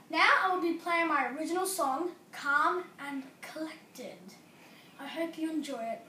Now I will be playing my original song, Calm and Collected. I hope you enjoy it.